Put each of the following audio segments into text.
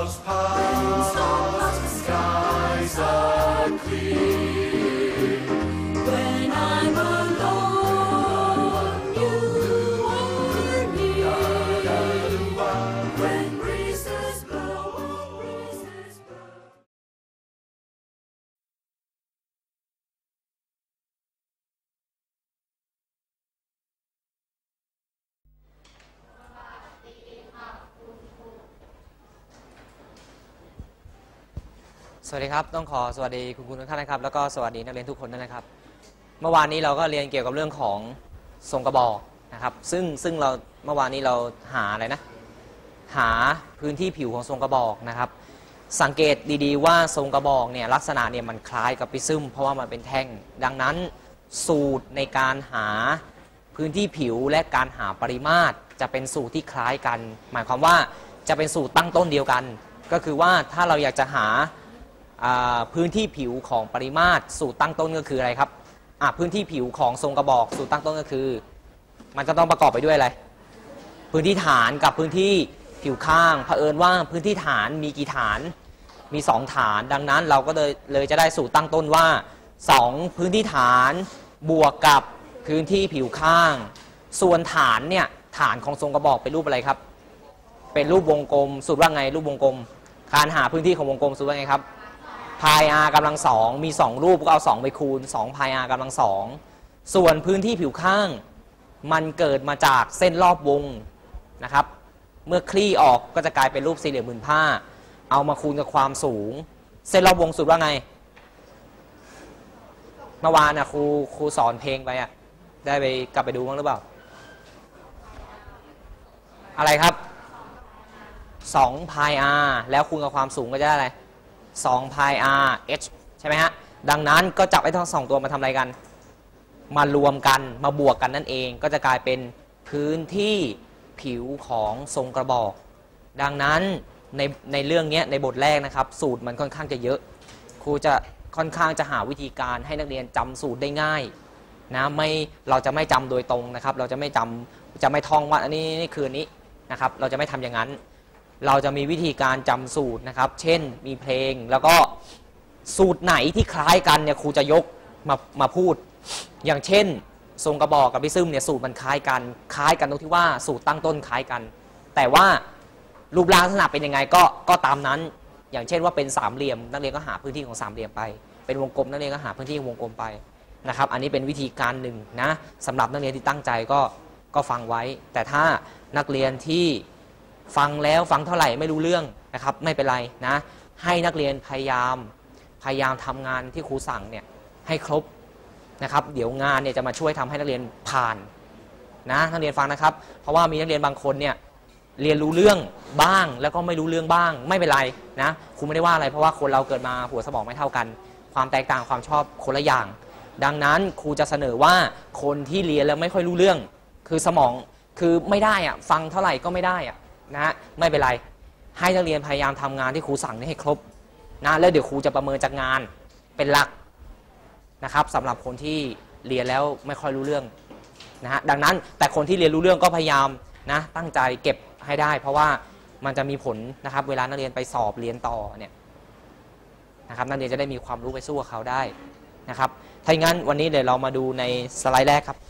clouds pass, the skies are clear. When I'm alone, you are near. When breezes blow, breezes blow. สวัสดีครับต้องขอสวัสดีคุณทุกท่านนะครับแล้วก็สวัสดีนักเรียนทุกคนด้วยนะครับเมื่อวานนี้เราก็เรียนเกี่ยวกับเรื่องของทรงกระบอกนะครับซึ่งเราเมื่อวานนี้เราหาอะไรนะหาพื้นที่ผิวของทรงกระบอกนะครับสังเกตดีๆว่าทรงกระบอกเนี่ยลักษณะเนี่ยมันคล้ายกับปริซึมเพราะว่ามันเป็นแท่งดังนั้นสูตรในการหาพื้นที่ผิวและการหาปริมาตรจะเป็นสูตรที่คล้ายกันหมายความว่าจะเป็นสูตรตั้งต้นเดียวกันก็คือว่าถ้าเราอยากจะหาพื้นที่ผิวของปริมาตรสูตรตั้งต้นก็คืออะไรครับพื้นที่ผิวของทรงกระบอกสูตรตั้งต้นก็คือมันจะต้องประกอบไปด้วยอะไรพื้นที่ฐานกับพื้นที่ผิวข้างเผอิญว่าพื้นที่ฐานมีกี่ฐานมี2ฐานดังนั้นเราก็เลยจะได้สูตรตั้งต้นว่า2พื้นที่ฐานบวกกับพื้นที่ผิวข้างส่วนฐานเนี่ยฐานของทรงกระบอกเป็นรูปอะไรครับเป็นรูปวงกลมสูตรว่าไงรูปวงกลมการหาพื้นที่ของวงกลมสูตรว่าไงครับพาย r กำลัง2มี2รูปก็เอา2ไปคูณ2พาย r กำลัง2ส่วนพื้นที่ผิวข้างมันเกิดมาจากเส้นรอบวงนะครับเมื่อคลี่ออกก็จะกลายเป็นรูปสี่เหลี่ยมผืนผ้าเอามาคูณกับความสูงเส้นรอบวงสูตรว่าไงเมื่อวานนะครูสอนเพลงไปได้ไปกลับไปดูบ้างหรือเปล่าอะไรครับ2พาย r แล้วคูณกับความสูงก็จะได้อะไร2 pi r h ใช่ไหมฮะดังนั้นก็จับไอ้ทั้ง2ตัวมาทำอะไรกันมารวมกันมาบวกกันนั่นเองก็จะกลายเป็นพื้นที่ผิวของทรงกระบอกดังนั้นในเรื่องนี้ในบทแรกนะครับสูตรมันค่อนข้างจะเยอะครูจะค่อนข้างจะหาวิธีการให้นักเรียนจำสูตรได้ง่ายนะเราจะไม่จำโดยตรงนะครับเราจะไม่ท่องว่าอันนี้คืออันนี้นะครับเราจะไม่ทำอย่างนั้นเราจะมีวิธีการจำสูตรนะครับเช่นมีเพลงแล้วก็สูตรไหนที่คล้ายกันเนี่ยครูจะยกมาพูดอย่างเช่นทรงกระบอกกับปริซึมเนี่ยสูตรมันคล้ายกันตรงที่ว่าสูตรตั้งต้นคล้ายกันแต่ว่ารูปร่างลักษณะเป็นยังไงก็ตามนั้นอย่างเช่นว่าเป็นสามเหลี่ยมนักเรียนก็หาพื้นที่ของสามเหลี่ยมไปเป็นวงกลมนักเรียนก็หาพื้นที่วงกลมไปนะครับอันนี้เป็นวิธีการหนึ่งนะสำหรับนักเรียนที่ตั้งใจก็ฟังไว้แต่ถ้านักเรียนที่ฟังแล้วฟังเท่าไหร่ไม่รู้เรื่องนะครับไม่เป็นไรนะให้นักเรียนพยายามทำงานที่ครูสั่งเนี่ยให้ครบนะครับเดี๋ยวงานเนี่ยจะมาช่วยทำให้นักเรียนผ่านนะนักเรียนฟังนะครับเพราะว่ามีนักเรียนบางคนเนี่ยเรียนรู้เรื่องบ้างแล้วก็ไม่รู้เรื่องบ้างไม่เป็นไรนะครูไม่ได้ว่าอะไรเพราะว่าคนเราเกิดมาหัวสมองไม่เท่ากันความแตกต่างความชอบคนละอย่างดังนั้นครูจะเสนอว่าคนที่เรียนแล้วไม่ค่อยรู้เรื่องคือสมองคือไม่ได้ฟังเท่าไหร่ก็ไม่ได้นะไม่เป็นไรให้นักเรียนพยายามทำงานที่ครูสั่งให้ครบนะแล้วเดี๋ยวครูจะประเมินจากงานเป็นหลักนะครับสำหรับคนที่เรียนแล้วไม่ค่อยรู้เรื่องนะฮะดังนั้นแต่คนที่เรียนรู้เรื่องก็พยายามนะตั้งใจเก็บให้ได้เพราะว่ามันจะมีผลนะครับเวลานักเรียนไปสอบเรียนต่อเนี่ยนะครับนักเรียนจะได้มีความรู้ไปสู้กับเขาได้นะครับถ้าอย่างนั้นวันนี้เดี๋ยวเรามาดูในสไลด์แรกครับ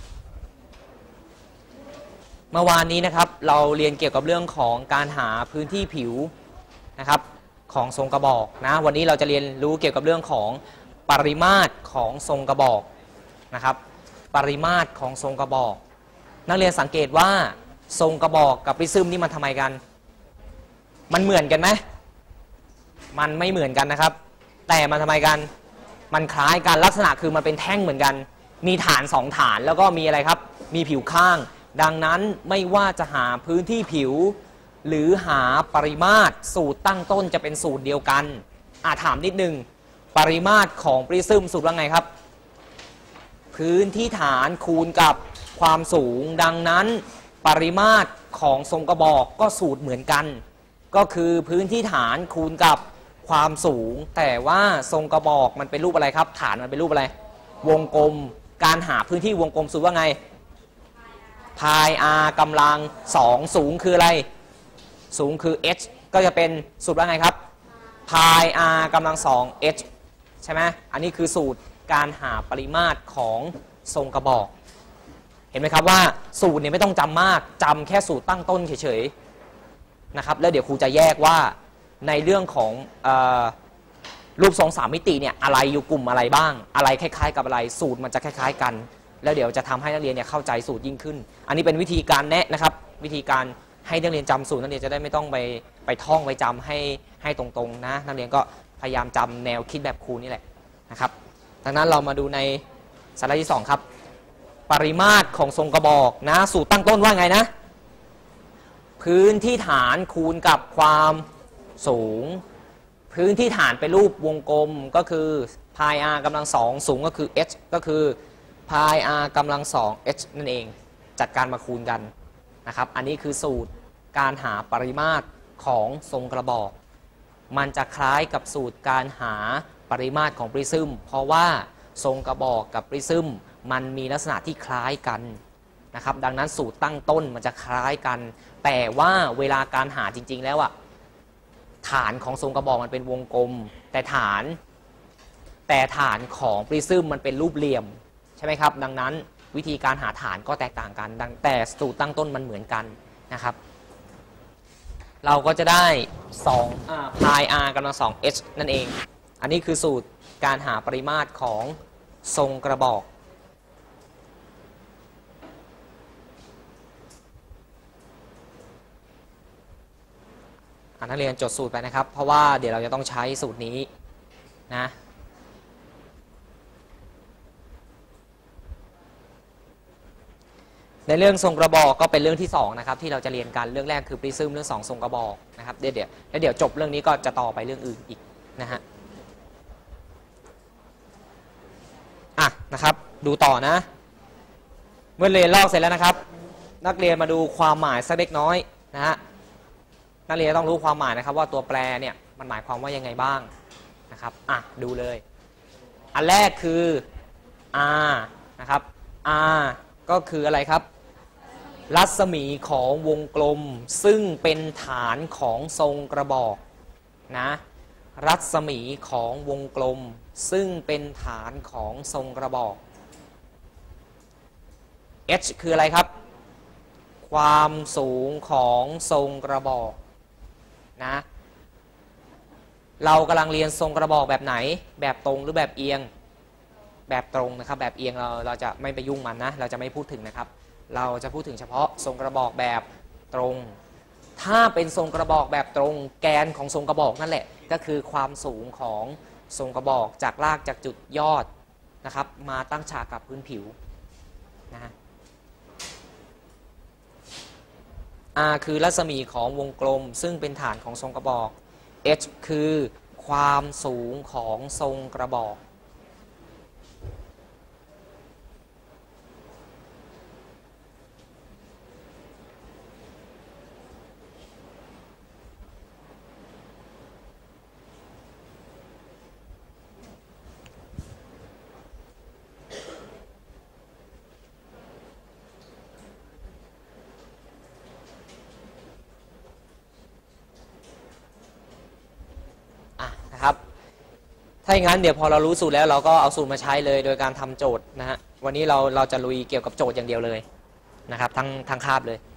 เมื่อวานนี้นะครับเราเรียนเกี่ยวกับเรื่องของการหาพื้นที่ผิวนะครับของทรงกระบอกนะวันนี้เราจะเรียนรู้เกี่ยวกับเรื่องของปริมาตรของทรงกระบอกนะครับปริมาตรของทรงกระบอกนักเรียนสังเกตว่าทรงกระบอกกับปริซึมนี่มันทำไมกันมันเหมือนกันไหมมันไม่เหมือนกันนะครับแต่มันทำไมกันมันคล้ายกันลักษณะคือมันเป็นแท่งเหมือนกันมีฐาน2ฐานแล้วก็มีอะไรครับมีผิวข้างดังนั้นไม่ว่าจะหาพื้นที่ผิวหรือหาปริมาตรสูตรตั้งต้นจะเป็นสูตรเดียวกันถามนิดนึงปริมาตรของปริซึมสูตรว่าไงครับพื้นที่ฐานคูณกับความสูงดังนั้นปริมาตรของทรงกระบอกก็สูตรเหมือนกันก็คือพื้นที่ฐานคูณกับความสูงแต่ว่าทรงกระบอกมันเป็นรูปอะไรครับฐานมันเป็นรูปอะไรวงกลมการหาพื้นที่วงกลมสูตรว่าไงพาย r กำลัง2สูงคืออะไรสูงคือ h ก็จะเป็นสูตรว่าไงครับ pi r กำลังสอง h ใช่ไหมอันนี้คือสูตรการหาปริมาตรของทรงกระบอก เห็นไหมครับว่าสูตรเนี่ยไม่ต้องจำมากจำแค่สูตรตั้งต้นเฉยๆนะครับแล้วเดี๋ยวครูจะแยกว่าในเรื่องของรูปทรงสามมิติเนี่ยอะไรอยู่กลุ่มอะไรบ้างอะไรคล้ายๆกับอะไรสูตรมันจะคล้ายๆกันแล้วเดี๋ยวจะทำให้นักเรียนเนี่ยเข้าใจสูตรยิ่งขึ้นอันนี้เป็นวิธีการแนะนะครับวิธีการให้นักเรียนจำสูตรนักเรียนจะได้ไม่ต้องไปท่องไปจำให้ตรงๆนะนักเรียนก็พยายามจำแนวคิดแบบครูนี่แหละนะครับดังนั้นเรามาดูในสไลด์ที่2ครับปริมาตรของทรงกระบอกนะสูตรตั้งต้นว่าไงนะพื้นที่ฐานคูณกับความสูงพื้นที่ฐานเป็นรูปวงกลมก็คือ pi r กำลังสองสูงก็คือ h ก็คือ pi r กำลังสอง h นั่นเองจัดการมาคูณกันนะครับอันนี้คือสูตรการหาปริมาตรของทรงกระบอกมันจะคล้ายกับสูตรการหาปริมาตรของปริซึมเพราะว่าทรงกระบอกกับปริซึมมันมีลักษณะที่คล้ายกันนะครับดังนั้นสูตรตั้งต้นมันจะคล้ายกันแต่ว่าเวลาการหาจริงๆแล้วอะฐานของทรงกระบอกมันเป็นวงกลมแต่ฐานของปริซึมมันเป็นรูปเหลี่ยมใช่ไหมครับดังนั้นวิธีการหาฐานก็แตกต่างกันแต่สูตรตั้งต้นมันเหมือนกันนะครับเราก็จะได้2 pi r กำลังสอง h นั่นเองอันนี้คือสูตรการหาปริมาตรของทรงกระบอกนักเรียนจดสูตรไปนะครับเพราะว่าเดี๋ยวเราจะต้องใช้สูตรนี้นะในเรื่องทรงกระบอกก็เป็นเรื่องที่2นะครับที่เราจะเรียนกันเรื่องแรกคือปริซึมเรื่อง2ทรงกระบอกนะครับเดี๋ยวจบเรื่องนี้ก็จะต่อไปเรื่องอื่นอีกนะฮะนะครับดูต่อนะเมื่อเรียนลอกเสร็จแล้วนะครับนักเรียนมาดูความหมายสักเล็กน้อยนะฮะนักเรียนต้องรู้ความหมายนะครับว่าตัวแปรเนี่ยมันหมายความว่ายังไงบ้างนะครับดูเลยอันแรกคือ r นะครับ r ก็คืออะไรครับรัศมีของวงกลมซึ่งเป็นฐานของทรงกระบอกนะรัศมีของวงกลมซึ่งเป็นฐานของทรงกระบอก h คืออะไรครับความสูงของทรงกระบอกนะเรากำลังเรียนทรงกระบอกแบบไหนแบบตรงหรือแบบเอียงแบบตรงนะครับแบบเอียงเราจะไม่ไปยุ่งมันนะเราจะไม่พูดถึงนะครับเราจะพูดถึงเฉพาะทรงกระบอกแบบตรงถ้าเป็นทรงกระบอกแบบตรงแกนของทรงกระบอกนั่นแหละก็คือความสูงของทรงกระบอกจากรากจากจุดยอดนะครับมาตั้งฉากกับพื้นผิวนะฮะR คือรัศมีของวงกลมซึ่งเป็นฐานของทรงกระบอก H คือความสูงของทรงกระบอกถ้าอย่างนั้นเดี๋ยวพอเรารู้สูตรแล้วเราก็เอาสูตรมาใช้เลยโดยการทำโจทย์นะฮะวันนี้เราจะลุยเกี่ยวกับโจทย์อย่างเดียวเลยนะครับทั้งคาบเลย